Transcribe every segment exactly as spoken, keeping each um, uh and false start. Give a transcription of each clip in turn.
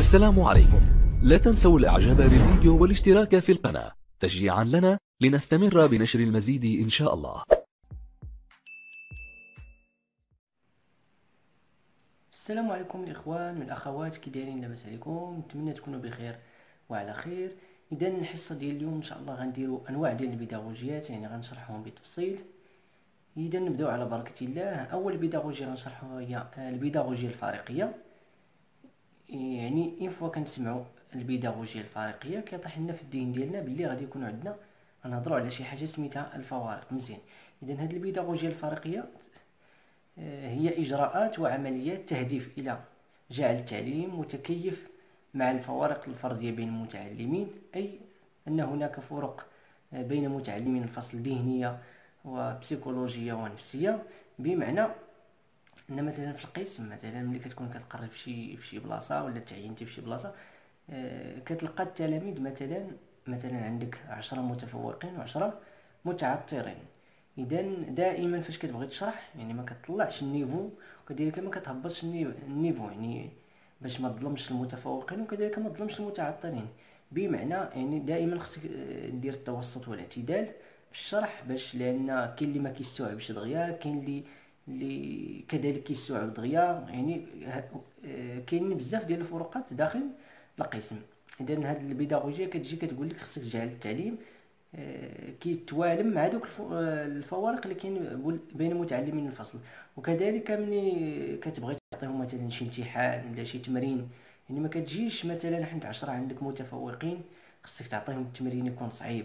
السلام عليكم. لا تنسوا الاعجاب بالفيديو والاشتراك في القناة تشجيعا لنا لنستمر بنشر المزيد ان شاء الله. السلام عليكم الاخوان والاخوات، كي دايرين؟ لاباس عليكم؟ نتمنى تكونوا بخير وعلى خير. اذا الحصه ديال اليوم ان شاء الله غنديروا انواع ديال البيداغوجيات، يعني غنشرحهم بالتفصيل. اذا نبداو على بركه الله. اول بيداغوجيا غنشرحها هي البيداغوجيا الفارقيه. يعني اين فوا كنسمعوا البيداغوجيا الفارقيه كيطيح لنا في الذهن ديالنا باللي غادي يكون عندنا غنهضروا على شي حاجه سميتها الفوارق. مزيان، اذا هذه البيداغوجيا الفارقيه هي إجراءات وعمليات تهدف إلى جعل التعليم متكيف مع الفوارق الفردية بين المتعلمين، أي أن هناك فروق بين متعلمين الفصل ذهنية وبسيكولوجية ونفسية. بمعنى أن مثلا في القسم، مثلا ملي كتكون كتقري في شي في شي بلاصة ولا تعينتي في شي بلاصة، كتلقى التلاميذ مثلا مثلا عندك عشرة متفوقين وعشرة متعطرين. اذا دائما فاش كتبغي تشرح يعني ما كتطلعش النيفو، وكذلك ما كتهبطش النيفو، يعني باش ما تظلمش المتفوقين وكذلك ما تظلمش المتعطلين. بمعنى يعني دائما خصك دير التوسط والاعتدال في الشرح، باش لان كاين اللي ما كيستوعبش دغيا، كاين اللي اللي كذلك كيستوعب دغيا، يعني كاين بزاف ديال الفروقات داخل القسم. اذا هذه البيداغوجيا كتجي كتقول لك خصك تجعل التعليم كيتوالم مع دوك الفوارق اللي كاين بين متعلمين الفصل. وكذلك ملي كتبغي تعطيهم مثلا شي امتحان ولا شي تمرين، يعني ما كتجيش مثلا حنت عشرة عندك متفوقين خصك تعطيهم التمرين يكون صعيب.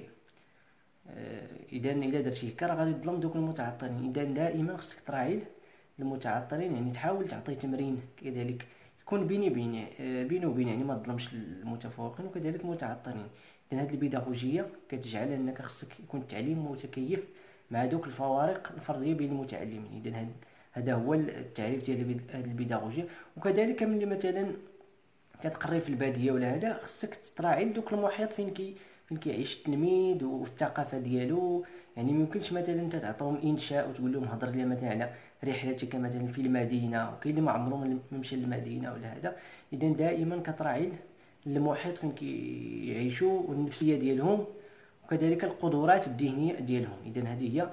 اذا الا درتي هكا راه غادي تظلم دوك المتعطلين. اذا دائما خصك تراعي المتعطلين، يعني تحاول تعطي تمرين كذلك يكون بيني بين بينه وبين، يعني ما تظلمش المتفوقين وكذلك المتعطلين. اذا هذه البيداغوجيه كتجعل انك خصك يكون التعليم متكيف مع دوك الفوارق الفرديه بين المتعلمين. اذا هذا هو التعريف ديال البيداغوجيه. وكذلك ملي مثلا كتقري في الباديه ولا هذا، خصك تراعي دوك المحيط فين كي فين كيعيش التلميذ والثقافه ديالو. يعني ميمكنش مثلا انت تعطيهم انشاء وتقول لهم هضر لي مثلا على رحلتك مثلا في المدينه، وكاين اللي ما عمرهم مشى للمدينه ولا هذا. اذا دائما كتراعي المحيط فين كيعيشوا والنفسيه ديالهم وكذلك القدرات الذهنيه ديالهم. اذا هذه هي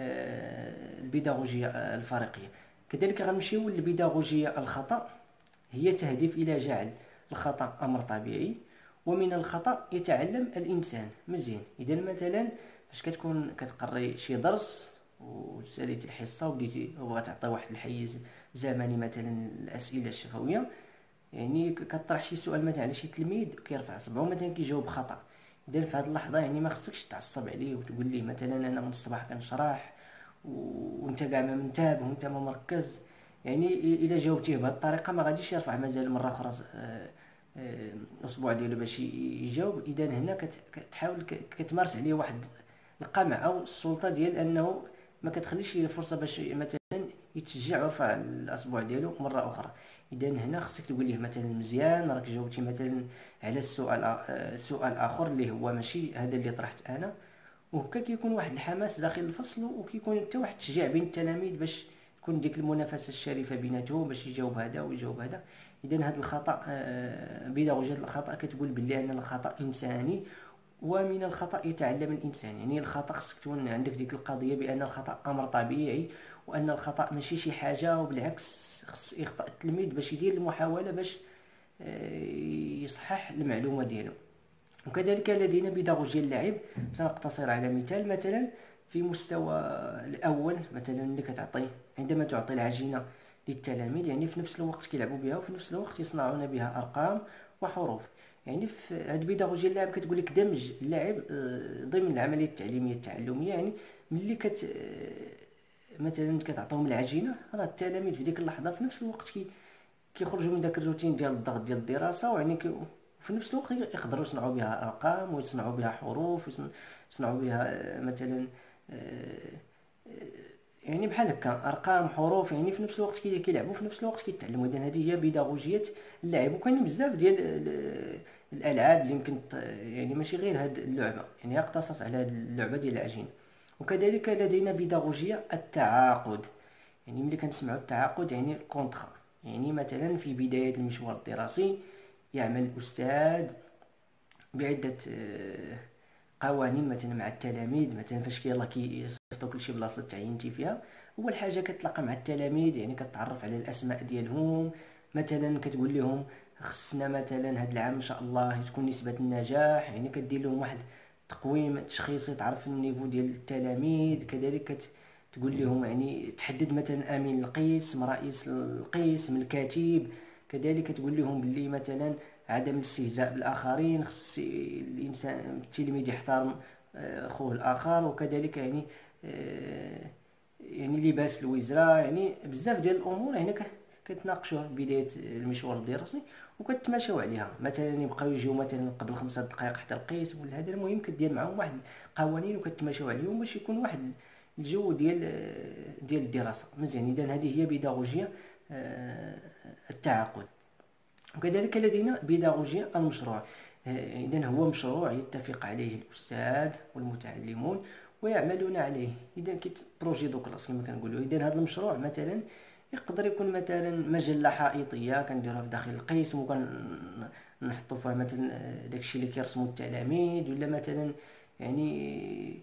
البيداغوجيه الفارقيه. كذلك غنمشيو للبيداغوجيه الخطا، هي تهدف الى جعل الخطا امر طبيعي، ومن الخطا يتعلم الانسان. مزيان، اذا مثلا فاش كتكون كتقري شي درس وساليتي الحصه وبديتي وبغات تعطي واحد الحيز زمني مثلا الاسئله الشفويه، يعني كطرح شي سؤال مثلا على شي تلميذ كيرفع صبعو مثلا كيجاوب خطا. اذا في هذه اللحظه يعني ما خصكش تعصب عليه وتقول ليه مثلا انا من الصباح كنشرح وانت كاع ما منتبه وانت ما مركز. يعني الا جاوبتيه بهذه الطريقه ما غاديش يرفع مازال مره اخرى الاصبع ديالو باش يجاوب. اذا هنا كتحاول كتمارس عليه واحد القمع او السلطه ديال انه ما كتخليش فرصه باش مثلا يتشجع ويرفع الاصبع ديالو مره اخرى. اذا هنا خصك تقول ليه مثلا مزيان راك جاوبتي مثلا على السؤال سؤال اخر اللي هو ماشي هذا اللي طرحت انا. وهكا كيكون واحد الحماس داخل الفصل، وكيكون حتى واحد التشجيع بين التلاميذ باش تكون ديك المنافسه الشريفه بيناتهم باش يجاوب هذا ويجاوب هذا. اذا هذا الخطا بيداغوجية الخطا كتقول باللي ان الخطا انساني، ومن الخطا يتعلم الانسان. يعني الخطا خصك تكون عندك ديك القضيه بان الخطا امر طبيعي، وان الخطا ماشي شي حاجه، وبالعكس خص يخطا التلميذ باش يدير المحاوله باش يصحح المعلومه ديالو. وكذلك لدينا بيداغوجيا اللعب. سنقتصر على مثال مثلا في مستوى الاول، مثلا اللي كتعطي عندما تعطي العجينه للتلاميذ، يعني في نفس الوقت كيلعبوا بها وفي نفس الوقت يصنعون بها ارقام وحروف. يعني في هذه البيداغوجيا اللعب كتقول لك دمج اللعب ضمن العمليه التعليميه التعلميه. يعني ملي كت مثلا كتعطيهم العجينه، راه التلاميذ في ديك اللحظه في نفس الوقت كي كيخرجوا من داك الروتين ديال الضغط ديال الدراسه، ويعني وفي نفس الوقت يقدروا يصنعوا بها ارقام ويصنعوا بها حروف ويصنعوا بها مثلا يعني بحال هكا ارقام حروف، يعني في نفس الوقت كيلعبوا في نفس الوقت كيتعلموا. اذا هذه هي بيداغوجيه اللعب. وكاين بزاف ديال الالعاب اللي يمكن يعني ماشي غير هاد اللعبه، يعني اقتصرت على هاد اللعبه ديال العجين. وكذلك لدينا بيداغوجيه التعاقد. يعني ملي كنسمعوا التعاقد يعني الكونطرا، يعني مثلا في بدايه المشوار الدراسي يعمل الأستاذ بعدة آه، قوانين مثلا مع التلاميذ. مثلا فاش كيلاه كيصيفطو كلشي بلاصه تعينتي فيها، اول حاجه كتلاقى مع التلاميذ، يعني كتعرف على الاسماء ديالهم. مثلا كتقول لهم خصنا مثلا هذا العام ان شاء الله تكون نسبه النجاح، يعني كدير لهم واحد تقويم تشخيصي تعرف النيفو ديال التلاميذ. كذلك كت تقول لهم يعني تحدد مثلا امين القسم، رئيس القسم، الكاتب. كذلك تقول لهم باللي مثلا عدم الاستهزاء بالاخرين، خص الانسان التلميذ يحترم آه، اخوه الاخر. وكذلك يعني آه، يعني لباس الوزراء، يعني بزاف ديال الامور هنا كتناقشوها في بدايه المشوار الدراسي وكتماشاو عليها. مثلا يبقاو يجيو مثلا قبل خمسة دقائق حتى القسم ولا هذا، المهم كدير معاهم واحد القوانين وكتماشاو عليهم باش يكون واحد الجو ديال آه، ديال الدراسه مزيان. اذا هذه هي بيداغوجيا آه، التعاقد. وكذلك لدينا بيداغوجيا المشروع. إذن هو مشروع يتفق عليه الأستاذ والمتعلمون ويعملون عليه. إذن كيت بروجي دو كلاس كما كنقولوا. إذن هذا المشروع مثلا يقدر يكون مثلا مجلة حائطية كنديروها في داخل القسم وكنحطوا فيها مثلا داكشي اللي كيرسموا التلاميذ، ولا مثلا يعني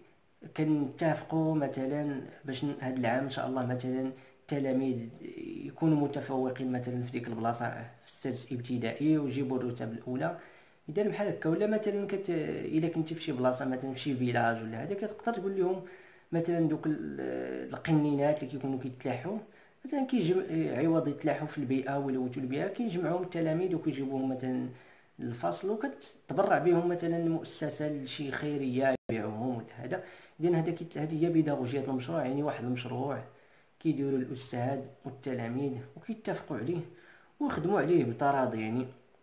كنتفقوا مثلا باش هذا العام ان شاء الله مثلا التلاميذ يكونوا متفوقين مثلا في ديك البلاصه في السادس ابتدائي ويجيبوا الرتب الاولى. اذا بحال هكا. ولا مثلا كت الا كنتي في شي بلاصه مثلا في شي فيلاج ولا هذا، كتقدر تقول لهم مثلا دوك القنينات اللي كيكونوا كيتلاحوا مثلا كيجمع عوض يتلاحوا في البيئه ولوثوا البيئه، كيجمعوهم التلاميذ وكيجيبوهم مثلا للفصل وكتبرع بهم مثلا المؤسسه لشي خيريه يبيعوهم ولا هذا. اذا هذا هذه هي بيداغوجيه المشروع، يعني واحد المشروع كيديروا الاستاذ والتلاميذ وكيتفقوا عليه ويخدموا عليه بتراضي، يعني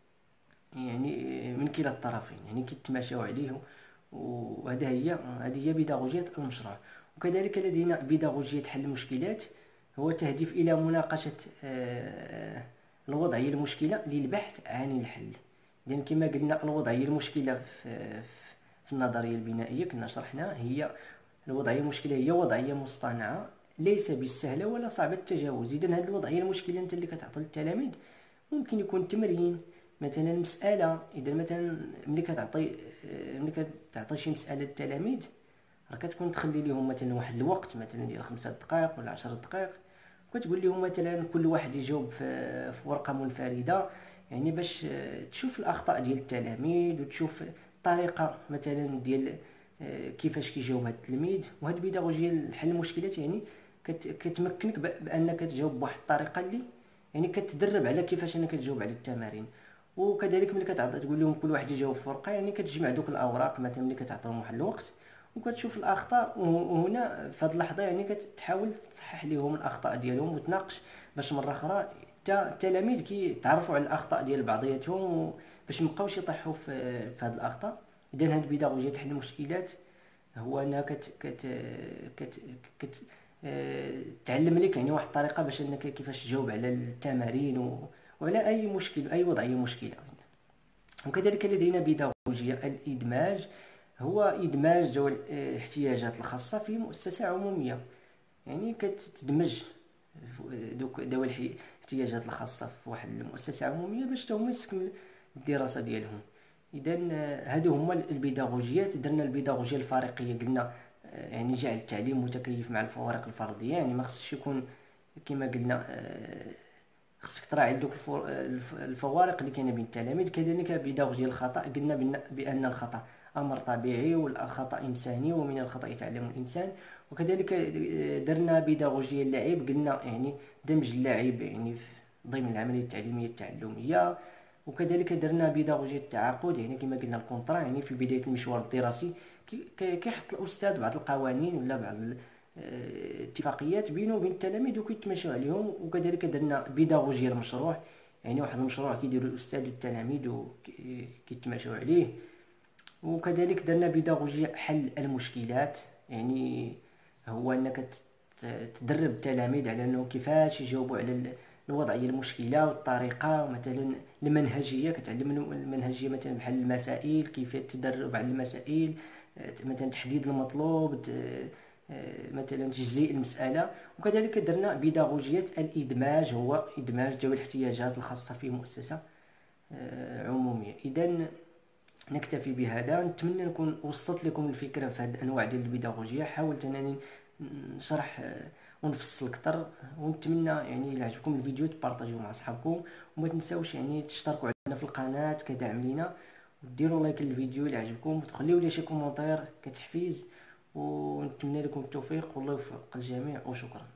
يعني من كلا الطرفين، يعني كيتماشاو عليه. وهذا هي هذه هي بيداغوجيه المشروع. وكذلك لدينا بيداغوجيه حل المشكلات، هو تهدف الى مناقشه آه، الوضعيه المشكله للبحث عن الحل. لان كما قلنا الوضعيه المشكله في في النظريه البنائيه كنا شرحنا، هي الوضعيه المشكله هي وضعيه مصطنعه ليس بالسهله ولا صعبه التجاوز. اذا هذه الوضعيه المشكله انت اللي كتعطي للتلاميذ ممكن يكون تمرين مثلا مساله. اذا مثلا ملي كتعطي ملي كتعطي شي مساله للتلاميذ راه كتكون تخلي لهم مثلا واحد الوقت مثلا ديال خمسة دقائق ولا عشر دقائق، وكتقول لهم مثلا كل واحد يجاوب في, في ورقه منفرده، يعني باش تشوف الاخطاء ديال التلاميذ وتشوف الطريقه مثلا ديال كيفاش كيجاوب هذا التلميذ. وهذه بيداغوجيا حل المشكلات يعني كتمكنك بانك تجاوب بواحد الطريقه اللي يعني كتدرب على كيفاش انك تجاوب على التمارين. وكذلك ملي كتعطي تقول لهم كل واحد يجاوب في ورقه، يعني كتجمع دوك الاوراق مثلا ملي كتعطيهم واحد الوقت وكتشوف الاخطاء. وهنا في هذه اللحظه يعني كتحاول تصحح لهم الاخطاء ديالهم وتناقش باش مره اخرى حتى التلاميذ كيتعرفوا على الاخطاء ديال بعضياتهم باش مابقاوش يطيحوا في في هذه الاخطاء. اذا هذه البيداغوجيه حل المشكلات هو انها كت كت كت كت آه، تعلم لك يعني واحد الطريقه باش انك كيفاش تجاوب على التمارين و... وعلى اي مشكل اي وضعيه مشكله. وكذلك لدينا بيداغوجيه الادماج، هو ادماج ذوي الاحتياجات الخاصه في مؤسسه عموميه، يعني كتدمج دوك ذوي الاحتياجات الخاصه في واحد المؤسسه عموميه باش هما يستكمل الدراسه ديالهم. اذا هادو هما البيداغوجيات. درنا البيداغوجيه الفريقيه، قلنا يعني جعل التعليم متكيف مع الفوارق الفرديه، يعني ما خصش يكون كما قلنا خصك تراعي دوك الفوارق اللي كاينه بين التلاميذ. كذلك بيداغوجيه الخطا، قلنا بان الخطا امر طبيعي والخطا انساني ومن الخطا يتعلم الانسان. وكذلك درنا بيداغوجيه اللعب، قلنا يعني دمج اللعب يعني ضمن العمليه التعليميه التعلميه. وكذلك درنا بيداغوجيه التعاقد، يعني كما قلنا الكونطرا، يعني في بدايه المشوار الدراسي كيحط الاستاذ بعض القوانين ولا بعض اتفاقيات بينه وبين التلاميذ وكيتماشوا عليهم. وكذلك درنا بيداغوجيه المشروع، يعني واحد المشروع كيديروا الاستاذ والتلاميذ وكيتماشوا عليه. وكذلك درنا بيداغوجيه حل المشكلات، يعني هو انك تدرب التلاميذ على انه كيفاش يجاوبوا على الوضعيه المشكله والطريقه، مثلا المنهجيه كتعلم المنهجيه مثلا بحل المسائل، كيف التدرب على المسائل، مثلا تحديد المطلوب، مثلا تجزيء المساله. وكذلك درنا بيداغوجيه الادماج، هو ادماج ذوي الاحتياجات الخاصه في مؤسسه اذا نكتفي بهذا. نتمنى نكون وصلت لكم الفكره في هذه الانواع ديال البيداغوجيه. حاولت انني نشرح ونفصل اكثر، ونتمنى يعني الا عجبكم الفيديو تبارطاجيوه مع اصحابكم، وما تنساوش يعني تشتركوا عندنا في القناه كدعم لينا، وديروا لايك للفيديو الا عجبكم، وتخليوا لي شي كومونتير كتحفيز. ونتمنى لكم التوفيق والله يوفق الجميع، وشكرا.